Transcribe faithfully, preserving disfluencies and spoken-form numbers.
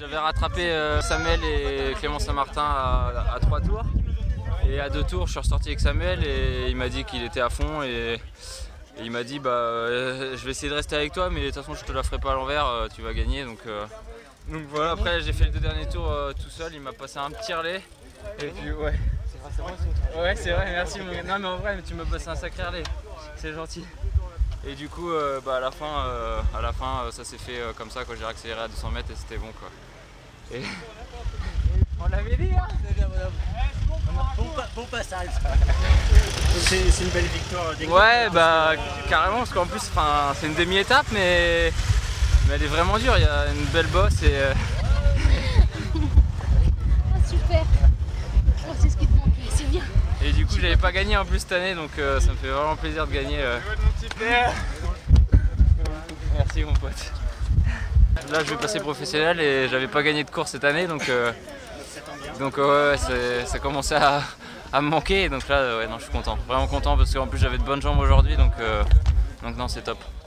J'avais rattrapé euh, Samuel et Clément Saint-Martin à, à trois tours. Et à deux tours, je suis ressorti avec Samuel et il m'a dit qu'il était à fond. Et, et il m'a dit bah, euh, je vais essayer de rester avec toi, mais de toute façon, je te la ferai pas à l'envers, euh, tu vas gagner. Donc, euh, donc voilà, après, j'ai fait les deux derniers tours euh, tout seul. Il m'a passé un petit relais. Et puis, ouais. Ouais, c'est vrai, merci. Non, mais en vrai, tu m'as passé un sacré relais. C'est gentil. Et du coup, euh, bah, à la fin, euh, à la fin euh, ça s'est fait euh, comme ça, quoi. J'ai accéléré à deux cents mètres et c'était bon, quoi. Et... On l'avait dit, hein. Bon, bon passage. C'est une belle victoire d'équipe. Ouais, bah carrément, parce qu'en plus, c'est une demi-étape, mais... mais elle est vraiment dure. Il y a une belle bosse et... Euh... Ah, super. Oh, c'est ce qui te manquait, c'est bien. Et du coup, je n'avais pas gagné en plus cette année, donc euh, ça me fait vraiment plaisir de gagner. Euh... Merci mon pote. Là, je vais passer professionnel et j'avais pas gagné de course cette année, donc euh, donc euh, ouais, ça commençait à, à me manquer. Donc là, ouais, non, je suis content, vraiment content parce qu'en plus j'avais de bonnes jambes aujourd'hui, donc euh, donc non, c'est top.